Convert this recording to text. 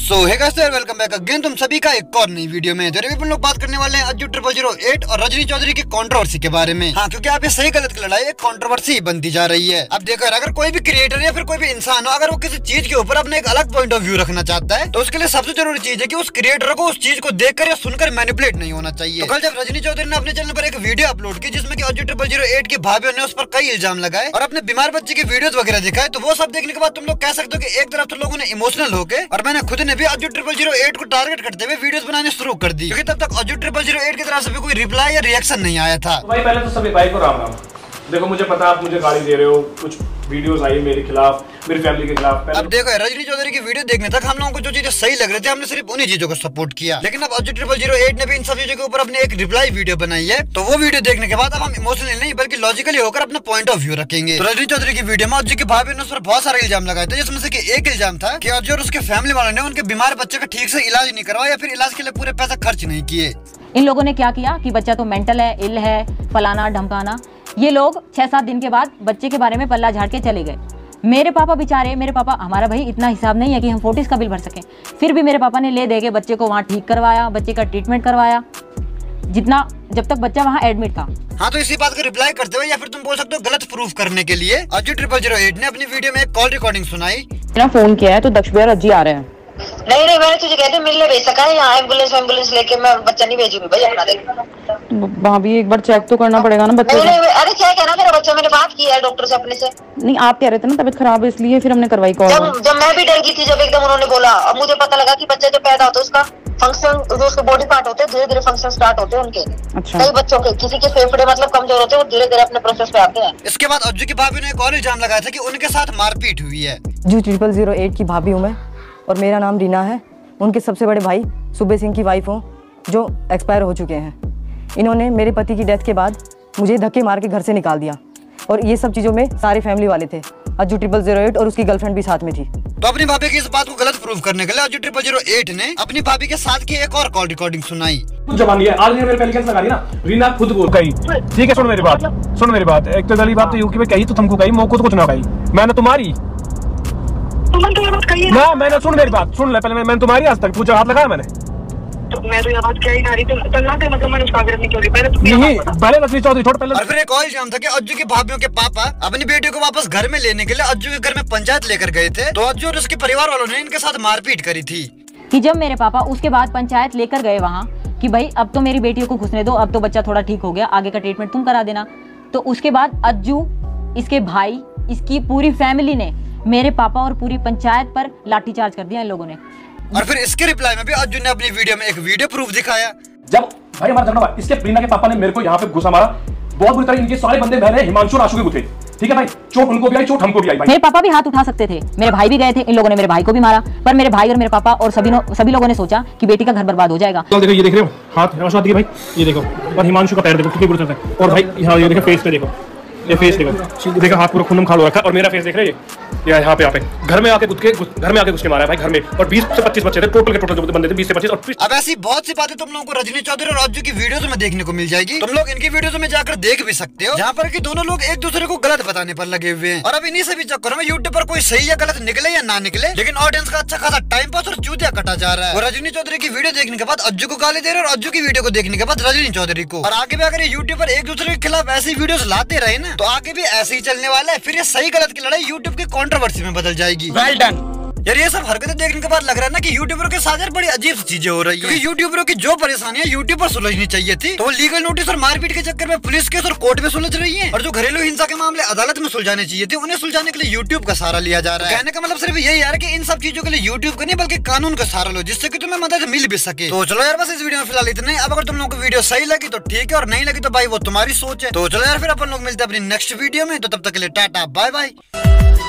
सो hey guys welcome back again तुम सभी का एक और नई वीडियो में। जरूर अपन लोग बात करने वाले हैं अज्जू 0008 और रजनी चौधरी की कंट्रोवर्सी के बारे में। हाँ, क्योंकि आप ये सही गलत की लड़ाई एक कंट्रोवर्सी बनती जा रही है। अब देखो यार, अगर कोई भी क्रिएटर या फिर कोई भी इंसान हो, अगर वो किसी चीज के ऊपर अपने एक अलग पॉइंट ऑफ व्यू रखना चाहता है तो उसके लिए सबसे जरूरी चीज है कि उस क्रिएटर को उस चीज को देखकर या सुनकर मैनिपुलेट नहीं होना चाहिए। तो कल जब रजनी चौधरी ने अपने चैनल पर एक वीडियो अपलोड की जिसमें कि अज्जू 0008 की भाभीओं ने उस पर कई इल्जाम लगाए और अपने बीमार बच्चे की वीडियोस वगैरह दिखाए, तो वो सब देखने के बाद तुम लोग कह सकते हो कि एक तरफ तो लोगों ने इमोशनल होके और मैंने खुद ने भी अज्जू 0008 को टारगेट करते हुए वीडियोस बनाने शुरू कर दी, क्योंकि तब तक अज्जू 0008 की तरफ से भी कोई रिप्लाई या रिएक्शन नहीं आया था। भाई पहले तो सभी भाई को राम राम। देखो मुझे पता आप मुझे गाली दे रहे हो, कुछ वीडियोस आई मेरे खिलाफ, मेरी फैमिली के खिलाफ। अब देखो रजनी चौधरी की वीडियो देखने तक हम लोगों को जो चीजें सही लग रही थी हमने सिर्फ उन्हीं चीजों को सपोर्ट किया, लेकिन अब अज्जू 0008 ने भी इन सब चीजों के ऊपर अपने एक रिप्लाई वीडियो बनाई है, तो वो वीडियो देखने के बाद अब हम इमोशनली नहीं बल्कि लॉजिकली होकर अपना पॉइंट ऑफ व्यू रखेंगे। तो रजनी चौधरी की वीडियो में अज्जू की भाभी ने उस पर बहुत सारे इल्जाम लगाए थे, जिसमें से एक इल्जाम था कि अज्जू और उसके फैमिली वालों ने उनके बीमार बच्चे का ठीक से इलाज नहीं करवाया या फिर इलाज के लिए पूरे पैसा खर्च नहीं किए। इन लोगों ने क्या किया कि बच्चा तो मेंटल है, इल है, फलाना ढमकाना। ये लोग 6-7 दिन के बाद बच्चे के बारे में पल्ला झाड़ के चले गए। मेरे पापा बेचारे, मेरे पापा, हमारा भाई इतना हिसाब नहीं है कि हम फोर्टिस का बिल भर सकें, फिर भी मेरे पापा ने ले दे के बच्चे को वहाँ ठीक करवाया, बच्चे का ट्रीटमेंट करवाया, जितना जब तक बच्चा वहाँ एडमिट था। हाँ, तो इसी बात का रिप्लाई करते हुए या फिर तुम बोल सकते हो गलत प्रूफ करने के लिए अज्जू 0008 ने अपनी वीडियो में एक कॉल रिकॉर्डिंग सुनाई। मेरा फोन किया है तो दक्ष भैया रज्जी आ रहे हैं। नहीं मैंने तुझे कहते मेरे लिए भेज सका है, यहाँ एम्बुलेंस लेके मैं बच्चा नहीं भेजूंगी भाई अपना। देख भाभी एक बार चेक तो करना पड़ेगा ना बच्चे नहीं, अरे क्या कहना मेरा बच्चा, मैंने बात की है डॉक्टर से अपने से। नहीं, आप कह रहे थे ना तबीयत खराब है इसलिए फिर हमने करवाई कॉल। जब मैं भी डर गई थी, जब एकदम उन्होंने बोला, अब मुझे पता लगा कि बच्चा जो पैदा होता है उसका फंक्शन, जो उसके बॉडी पार्ट होते हैं धीरे धीरे फंक्शन स्टार्ट होते हैं उनके। अच्छा। कई बच्चों के किसी के फेफड़े मतलब कमजोर होते हैं, वो धीरे धीरे अपने प्रोसेस पे आते हैं। इसके बाद अज्जू की भाभी ने एक और इल्जाम लगाया था कि उनके साथ मारपीट हुई है। अज्जू 0008 की भाभी हूँ मैं और मेरा नाम रीना है। उनके सबसे बड़े भाई सुबे सिंह की वाइफ हूँ जो एक्सपायर हो चुके हैं। इन्होंने मेरे पति की डेथ के बाद मुझे धक्के मार के घर से निकाल दिया और ये सब चीज़ों में सारे फैमिली वाले थे। अज्जू 0008 और उसकी गर्लफ्रेंड भी साथ में थी। तो अपनी भाभी की इस बात को गलत प्रूव करने के लिए अज्जू 0008 ने अपनी भाभी के साथ की एक और कॉल रिकॉर्डिंग सुनाई। जवानी है, आज ने मेरे पहले लगा दी ना, रीना खुद बोल गई। ठीक है, सुन मेरी बात। एक तो गली बात तो यूकी में कही तो तुमको कही, मोको तो कुछ ना कही, मैंने तुम्हारी ना, मैंने सुन मेरी बात सुन ले पहले, मैंने तुम्हारी आज तक पूछा, हाथ लगाया मैंने तो मैं तो ये बात क्या ही ना रही तो मतलब मैंने उसका आग्रह नहीं किया पहले रजनी चौधरी छोड़ पहले। और फिर एक और इल्जाम था कि अज्जू की भाभीओं के पापा अपनी बेटी को वापस घर में लेने के लिए अज्जू के घर में पंचायत लेकर गए थे, तो अज्जू और उसके परिवार वालों ने इनके साथ मारपीट करी थी। कि जब मेरे पापा उसके बाद पंचायत लेकर गए वहाँ कि भाई अब तो मेरी बेटियों को घुसने दो, अब तो बच्चा थोड़ा ठीक हो गया, आगे का ट्रीटमेंट तुम करा देना, तो उसके बाद अज्जू, इसके भाई, इसकी पूरी फैमिली ने मेरे पापा और पूरी पंचायत पर लाठीचार्ज कर दिया इन लोगों ने। और फिर इसके रिप्लाई में भी अज्जू ने अपनी वीडियो में एक वीडियो प्रूफ दिखाया। जब भाई हमारा झगड़ा हुआ, इसके रीना के पापा ने मेरे को यहाँ पे घुसा मारा, बहुत बुरी तरह। इनके सारे बंदे बहने हिमांशु और आशु के गुथे। ठीक है भाई, चोट उनको भी आई, चोट हमको भी आई भाई। मेरे पापा भी हाथ उठा सकते थे, मेरे भाई भी गए थे, इन लोगों ने मेरे भाई को भी मारा, पर मेरे भाई और मेरे पापा और सभी लोगों ने सोचा कि बेटी का घर बर्बाद हो जाएगा। तो देखो, ये देख रहे हो हाथ भाई, ये देखो, और हिमांशु का पैर देखो कितनी बुरी तरह से, और भाई यहाँ ये देखो फेस पे देखो, ये फेस देखो हाथ पूरा खून खाल हो रखा है, और मेरा फेस देख रहे हैं यहाँ पे घर में आके घुस के मारा है भाई घर में, और 20 से 25 बच्चे थे टोटल जो बंदे थे, 20 से 25। और अब ऐसी बहुत सी बातें तुम लोगों को रजनी चौधरी और अज्जू की वीडियोस में देखने को मिल जाएगी। तुम लोग इनकी वीडियोस में जाकर देख भी सकते हो, जहाँ पर कि दोनों लोग एक दूसरे को गलत बताने पर लगे हुए हैं। और अब इन्हीं सभी चक्करों में यूट्यूब पर कोई सही या गलत निकले या ना निकले, लेकिन ऑडियंस का अच्छा खासा टाइम पास और चूतिया कटा जा रहा है। और रजनी चौधरी की वीडियो देखने के बाद अज्जू को गाली दे रहे और अज्जू की वीडियो को देखने के बाद रजनी चौधरी को। और आगे भी अगर ये यूट्यूब पर एक दूसरे के खिलाफ ऐसी वीडियोस लाते रहे ना, तो आगे भी ऐसे ही चलने वाला है। फिर ये सही गलत की लड़ाई यूट्यूब की कंट्रोवर्सी में बदल जाएगी। वेल डन यार, ये सब हरकतें देखने के बाद लग रहा है ना कि यूट्यूबरों के साथ यार बड़ी अजीब सी चीजें हो रही है। क्योंकि यूट्यूबरों की जो परेशानियां यूट्यूब पर सुलझनी चाहिए थी, तो वो लीगल नोटिस और मारपीट के चक्कर में पुलिस केस और कोर्ट में सुलझ रही है, और जो घरेलू हिंसा के मामले अदालत में सुलझाने चाहिए थे, उन्हें सुलझाने के लिए यूट्यूब का सहारा लिया जा रहा है। कहने का मतलब सिर्फ यही यार कि इन सब चीजों के लिए यूट्यूब का नहीं बल्कि कानून का सहारा लो, जिससे कि तुम्हें मदद मिल भी सके। तो चलो यार, बस इस वीडियो में फिलहाल इतना ही। अब अगर तुम लोगों को वीडियो सही लगी तो ठीक है, और नहीं लगी तो भाई वो तुम्हारी सोच है। तो चलो यार, फिर अपन लोग मिलते हैं अपनी नेक्स्ट वीडियो में, तो तब तक के लिए टाटा बाय बाय।